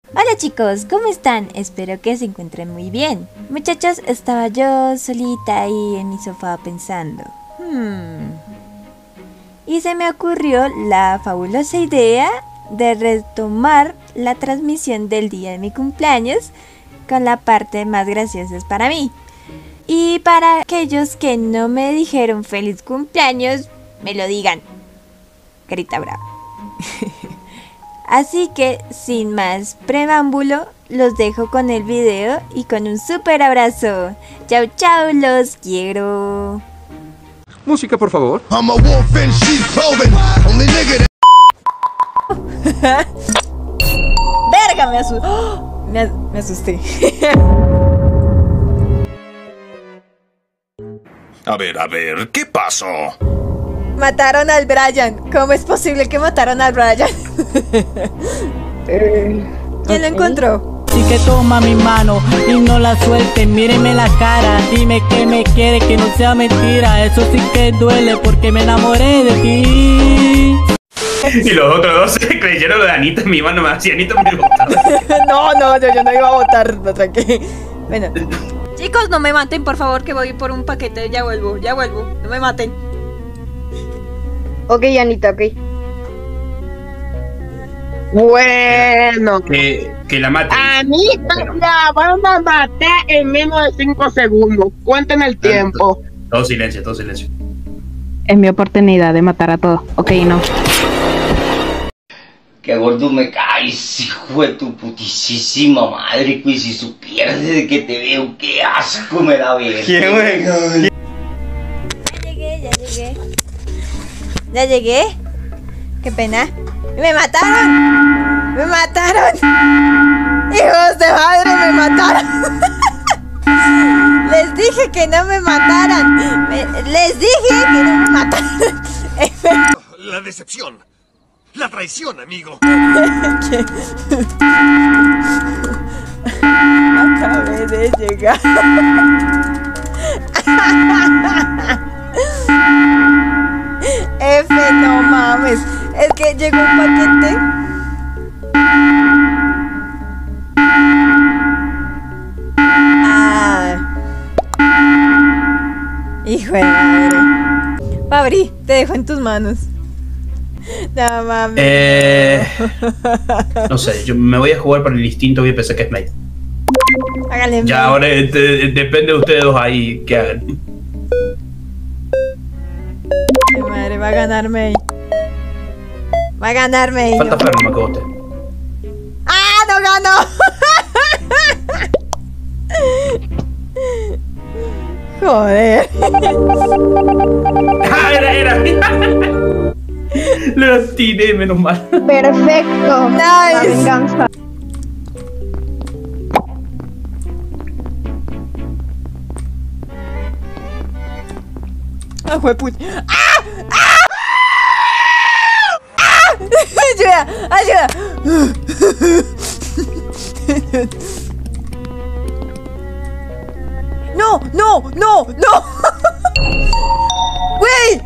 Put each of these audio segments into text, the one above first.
Hola chicos, ¿cómo están? Espero que se encuentren muy bien. Muchachos, estaba yo solita ahí en mi sofá pensando. Y se me ocurrió la fabulosa idea de retomar la transmisión del día de mi cumpleaños con la parte más graciosa para mí. Y para aquellos que no me dijeron feliz cumpleaños, me lo digan. Carita brava. Así que, sin más preámbulo, los dejo con el video y con un súper abrazo. Chau chau, los quiero. Música, por favor. Verga, me asusté. ¡Oh! Me asusté. A ver, ¿qué pasó? Mataron al Brian. ¿Cómo es posible que mataron al Brian? ¿Quién lo encontró? Así que toma mi mano y no la sueltes, míreme la cara, dime que me quiere, que no sea mentira, eso sí que duele porque me enamoré de ti. Y los otros dos se creyeron lo de Anita, mi mano me hacía Anita me gustaba. No, yo no iba a votar, no, tranqui. Bueno. Chicos, no me maten, por favor, que voy por un paquete, ya vuelvo, no me maten. Ok, Anita, ok. Bueno. Que la maten. Anita, la van a matar en menos de 5 segundos. Cuenten el tiempo. Todo silencio. Es mi oportunidad de matar a todos. Ok, no. Qué gordo me caes, hijo de tu putísima madre, pues si supieras desde que te veo, qué asco me da ver. ¿Qué bueno? Ya llegué. Qué pena. ¡Me mataron! ¡Hijos de madre, me mataron! Les dije que no me mataran. Les dije que no me mataran. La decepción. La traición, amigo. Acabé de llegar. F, no mames. Es que llegó un paquete. Hijo de madre. Fabri, te dejo en tus manos. No mames. No sé, yo me voy a jugar por el instinto, voy a pensar que es Blade. Hágale. Ya, ahora depende de ustedes dos ahí que hagan. Mi madre, va a ganarme. Falta Fer, no me acuerdo usted. ¡Ah, no ganó! Joder. ¡Ah, era! Lo tiré, menos mal. Perfecto. Nice. La venganza. ¡Ah, jueputa! ¡Ah! ¡Ayuda! ¡No! ¡Güey!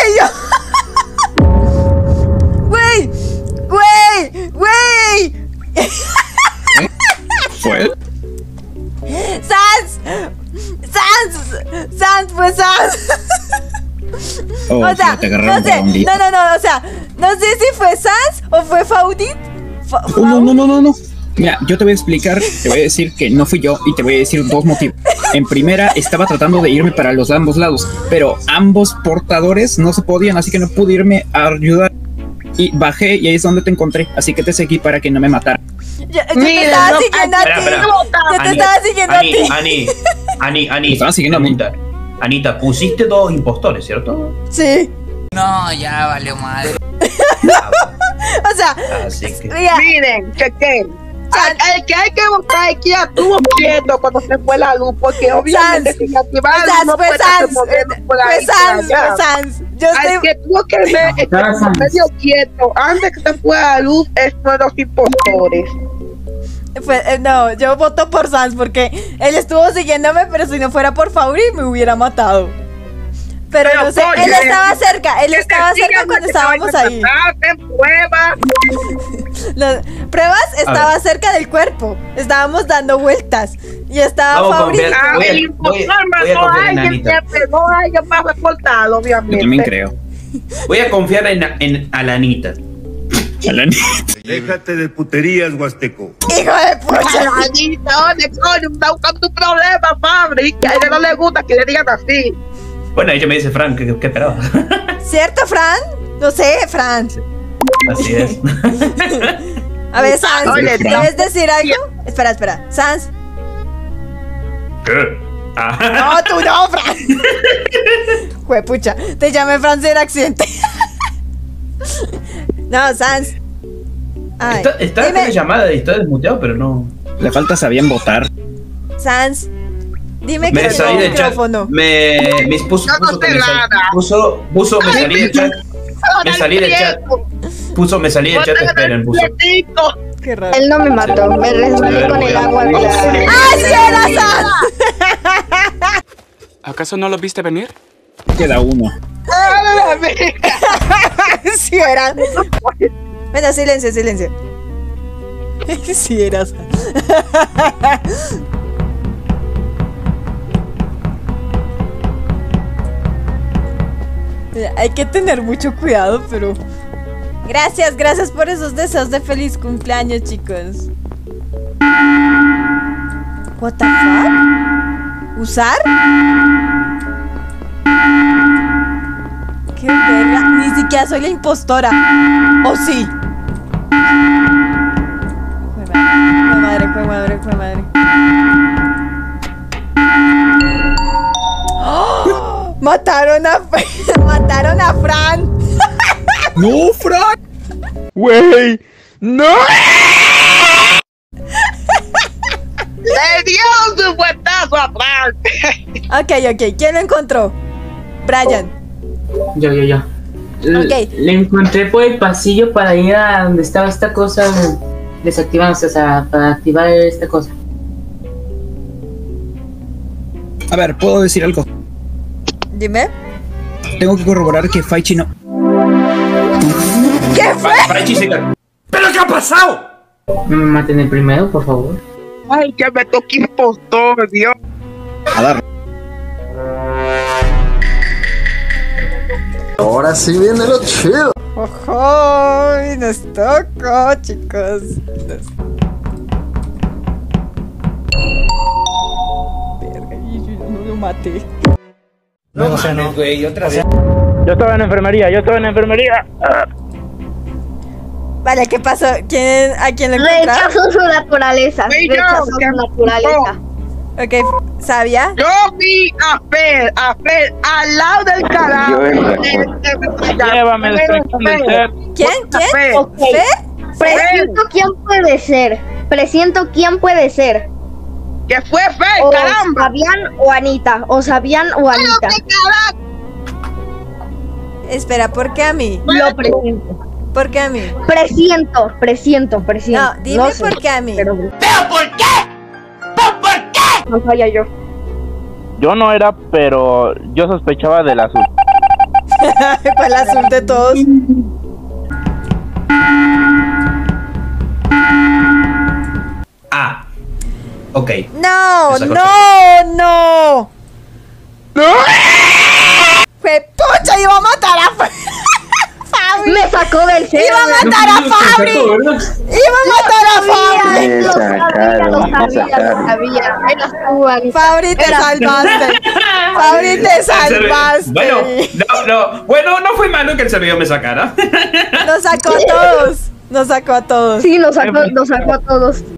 ¿Fue? ¡Sans! ¡Fue Sans! Oh, O sea, te agarraron por un día. no, o sea, no sé si fue Sans o fue Faudit. No. Mira, yo te voy a explicar, te voy a decir que no fui yo y te voy a decir dos motivos. En primera, estaba tratando de irme para los ambos lados, pero ambos portadores no se podían, así que no pude irme a ayudar. Y bajé y ahí es donde te encontré, así que te seguí para que no me matara. Yo te estaba siguiendo a ti. Yo te estaba siguiendo a ti. Ani, Me estaban siguiendo a mí. Anita, pusiste dos impostores, ¿cierto? Sí. No, ya valió madre. O sea, Así que... Miren, chequen. El que hay que buscar aquí estuvo quieto cuando se fue la luz, porque obviamente sin activar la luz no puede estar moviendo por ahí. Fue Sans. Yo Al que tuvo que ver medio quieto antes que se fuera la luz es uno de los impostores. No, yo voto por Sans porque él estuvo siguiéndome, pero si no fuera por Fauri me hubiera matado. Pero no sé, él estaba cerca cuando estábamos ahí. Prueba. Pruebas estaba cerca del cuerpo. Estábamos dando vueltas. Y estaba Fabri. Voy a confiar en Anita. No hay que más reportado, obviamente. Yo también creo. Voy a confiar en Alanita. Déjate de puterías, Huasteco. Hijo de pucha. Alanita, ¿dónde coño está buscando tu problema, Fabri? Que a ella no le gusta que le digan así. Bueno, ella me dice Fran, ¿qué esperaba? ¿Cierto, Fran? No sé, Fran. Así es. A ver, Sans, Oye, ¿quieres decir algo? Espera. Sans. ¿Qué? Ah. No, tú no, Fran. Juepucha, te llamé Fran sin accidente. No, Sans. Ay, Está en la llamada y está desmuteado, pero no. Le falta sabían votar. Sans, dime que Me salí tengo del chat. micrófono. Me salí del chat. Me salí del chat. Me salí del chat, esperen, puso. Qué raro. Él no me mató, me resbalé con el agua de la... ¡Ah, sí era Sans! ¿Acaso no lo viste venir? Queda uno. Sí era. Venga, silencio. Sí era Sans. Hay que tener mucho cuidado, pero... Gracias por esos deseos de feliz cumpleaños, chicos. What the fuck? ¿Usar? Qué verga. Ni siquiera soy la impostora. ¿O sí? Fue madre. ¡Oh! Mataron a Fran. ¡No, Fran! ¡Wey! ¡No! ¡Le dio su puestazo a Frank! Ok. ¿Quién lo encontró? Brian. Yo. Ok. Le encontré por el pasillo para ir a donde estaba esta cosa desactivándose, o sea, para activar esta cosa. A ver, ¿puedo decir algo? Dime. Tengo que corroborar que Faichi no... ¿Qué fue? ¿Pero qué ha pasado? Maten el primero, por favor. Ay, que me toque impostor, Dios. A dar. Ahora sí viene lo chido. ¡Ojo! Nos tocó, chicos. Verga, yo no lo maté. No, güey, otra vez. Yo estaba en enfermería. Vale, ¿qué pasó? ¿A quién lo encontraron? Rechazó su naturaleza. Rechazó su naturaleza. Ok, ¿sabía? Yo vi a Fer al lado del cadáver. Llévame desconectando el set. ¿Quién? Ok. Presiento quién puede ser. ¿Qué fue Fer? O ¡Caramba! Sabián o Anita. Espera, ¿por qué a mí? Lo presiento. ¿Por qué a mí? Presiento. No, dime No sé, por qué a mí. pero- ¿Pero por qué? ¿Por qué? No falla yo. Yo no era, pero yo sospechaba del azul. Fue el azul de todos. Ah. Ok. No. Fue pucha, iba a matar a Fabri. Me sacó del cerebro. Iba a matar a Fabri. Lo sabía. Eras tú, Anita. Fabri, te salvaste. Bueno, no fue malo que el servidor me sacara. Nos sacó a todos. Sí, nos sacó a todos.